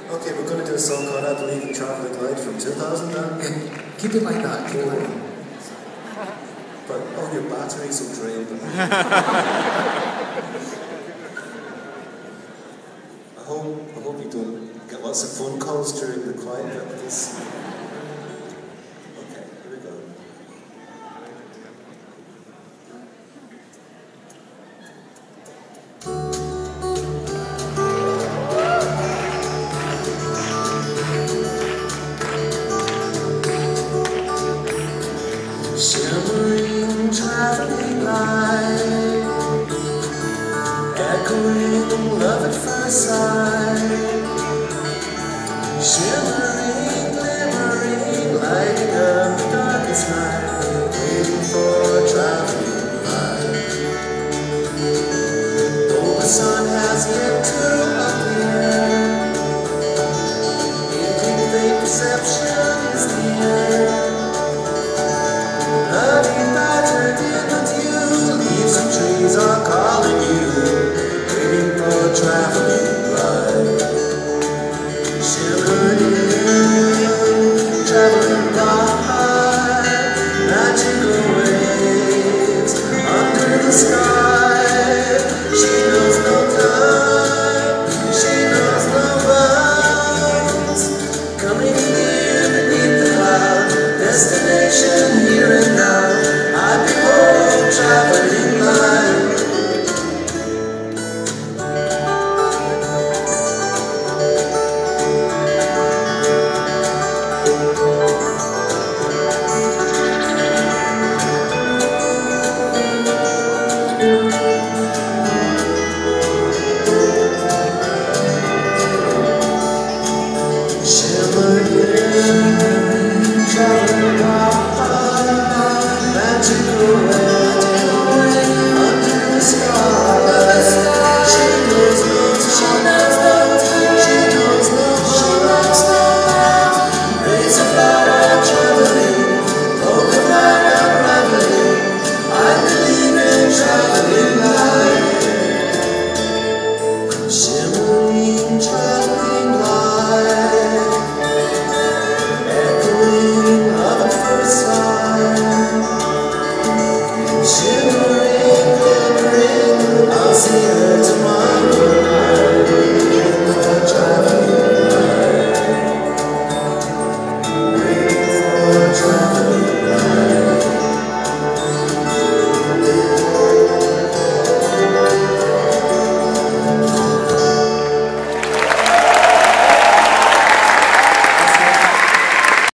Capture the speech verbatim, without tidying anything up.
Okay, we're going to do a song called I Believe in Traffic Light from two thousand then. Yeah, keep it like that. Keep it like that. But all your batteries will drain. I hope I hope you don't get lots of phone calls during the quiet bit of this.